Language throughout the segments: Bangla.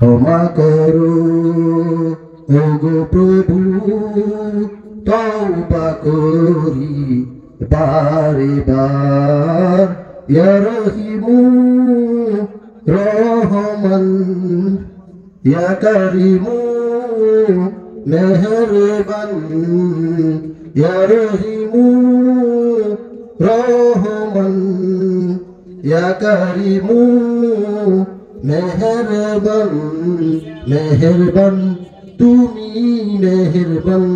ক্ষমা করো ওগো প্রভু, তওবা করি বারে বার। ইয়া রহিমু রহমান, ইয়া কারিমু মেহেরবান, ইয়া রহিমু রহমান, ইয়া কারিমু মেহেরবান। মেহেরবান তুমি মেহেরবান,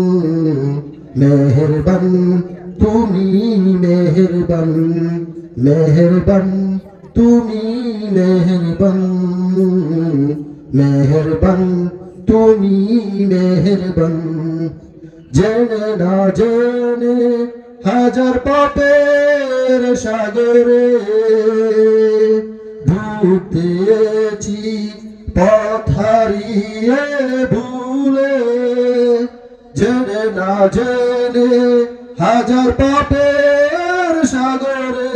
মেহেরবান তুমি মেহেরবান, মেহেরবান তুমি মেহেরবান, মেহেরবান তুমি মেহেরবান। জেনে না জেনে হাজার পাপের সাগরে ডুব দিয়েছি পথ হারিয়ে ভুলে। জেনে না জেনে হাজার পাপের সাগরে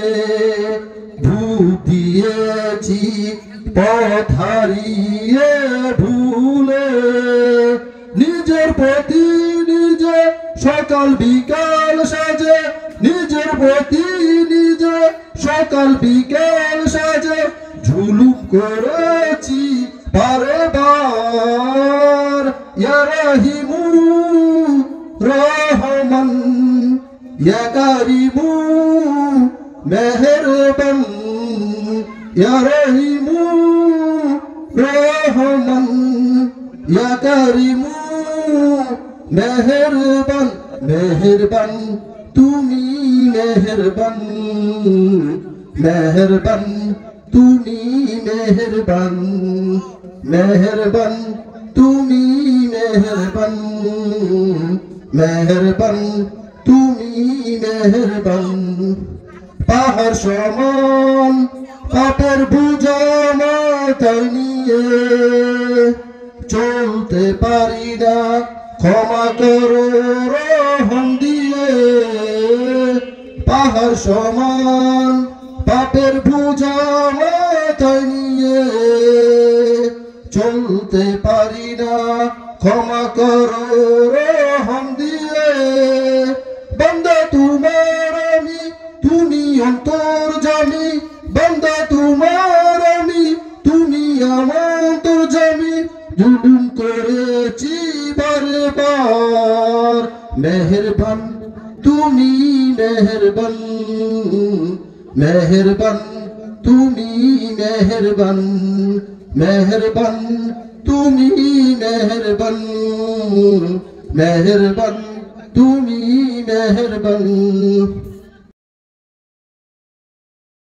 ডুব দিয়েছি পথ হারিয়ে ভুলে। নিজের প্রতি নিজে সকাল বিকাল সাজে, নিজের প্রতি নিজে সকাল বিকাল সাজে জুলুম করেছি বারে বার। ইয়া রহিমু রহমান, ইয়া কারিমু মেহেরবান, ইয়া রহিমু রহমান, ইয়া কারিমু মেহেরবান। মেহেরবান তুমি মেহেরবান, মেহেরবান তুমি মেহেরবান, মেহেরবান তুমি মেহেরবান, মেহেরবান তুমি মেহেরবান। পাহাড় সমান পাপের বোঝা মাথায় নিয়ে চলতে পারি না, ক্ষমা করো রহম দিয়ে। পাহাড় সমান পাপের বোঝা মাথায় নিয়ে চলতে পারি না, ক্ষমা করো রহম দিয়ে। বান্দা তোমার আমি, তুমি অন্তর্যামী, বান্দা তোমার আমি, তুমি আমার অন্তর্যামী। জুলুম করেছি বারে বার, মেহেরবান তুমি মেহেরবান, মেহেরবান তুমি মেহেরবান, মেহেরবান তুমি মেহেরবান, মেহেরবান তুমি মেহেরবান।